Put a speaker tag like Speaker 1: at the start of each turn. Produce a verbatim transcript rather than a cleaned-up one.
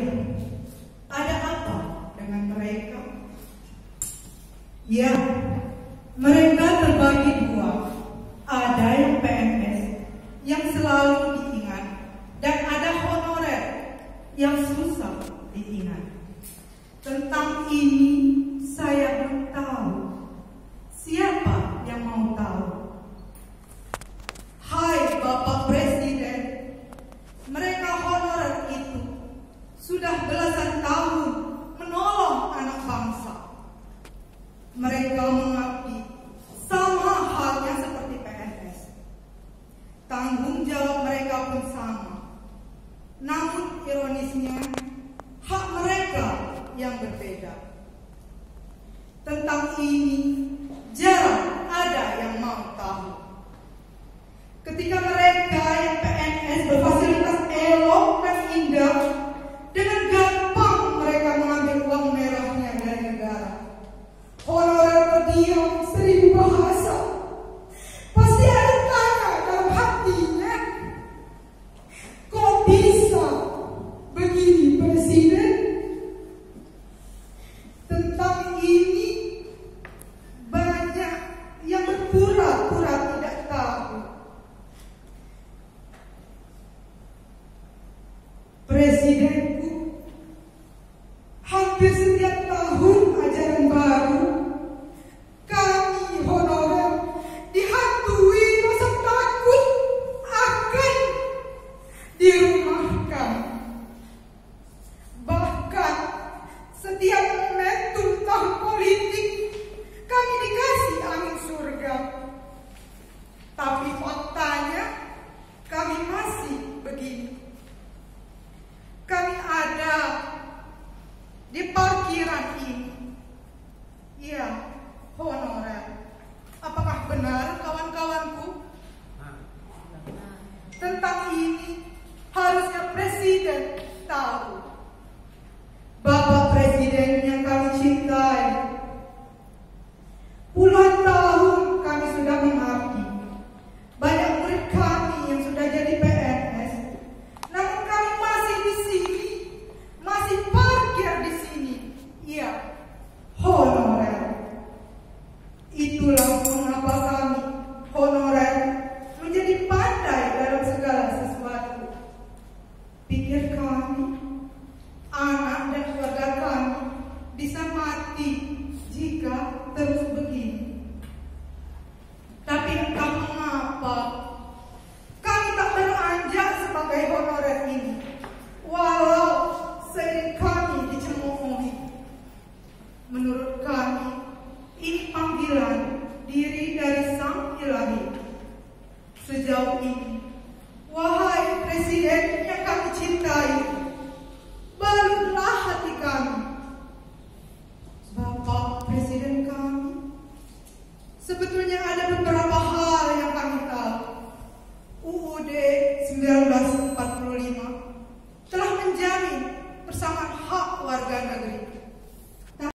Speaker 1: ada apa dengan mereka? Ya, mereka terbagi dua. Ada yang P N S yang selalu diingat, dan ada honorer yang susah diingat. Tentang ini saya belum tahu. Siapa yang mau tahu? Hai Bapak Presiden, mereka honorer itu sudah belasan tahun menolong anak bangsa. Mereka mengabdi sama halnya seperti P N S. Tanggung jawab mereka pun sama. Namun ironisnya, hak mereka yang berbeda. Tentang ini jarang ada yang mau tahu. Ketika mereka yang P N S berfasilitas elok dan indah, dengan gampang mereka mengambil uang merahnya dari negara. Honorer terdiam seribu bahasa. Pasti ada tanya dalam hatinya, kok bisa begini Presiden? Tentang ini banyak yang berpura-pura tidak tahu. Presidenku, hampir setiap tahun ajaran baru, kami honorer dihantui rasa takut akan dirumahkan. Bahkan setiap momentum tahun politik kami dikasih angin surga. Tapi faktanya kami masih begini. Kami ada di parkiran ini. Ya, honorer. Apakah benar kawan-kawanku? Tentang ini harusnya Presiden tahu. Bapak Presiden yang kami cintai, puluhan tahun kami sudah mengabdi. Banyak murid kami yang sudah jadi P N S. Namun kami masih di sini, masih parkir di sini. Iya, honorer. Itulah mengapa kami honorer menjadi pandai dalam segala sesuatu. Pikir kami, anak dan keluarga kami bisa mati jika terus begini. Tapi entah mengapa kami tak beranjak sebagai honorer ini, walau sering kami dicemoohi. Menurut kami, ini panggilan diri dari Sang Ilahi. Sejauh ini, wahai Presiden yang kami cintai, balutlah hati